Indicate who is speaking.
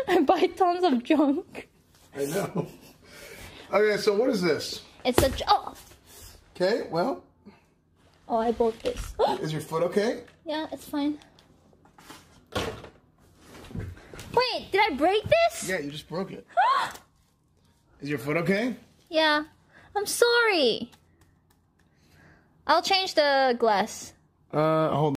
Speaker 1: I buy tons of junk.
Speaker 2: I know. Okay, so what is this?
Speaker 1: It's a... Oh!
Speaker 2: Okay, well.
Speaker 1: Oh, I broke this.
Speaker 2: Is your foot okay?
Speaker 1: Yeah, it's fine. Wait, did I break this?
Speaker 2: Yeah, you just broke it. Is your foot okay?
Speaker 1: Yeah. I'm sorry. I'll change the glass.
Speaker 2: Hold on.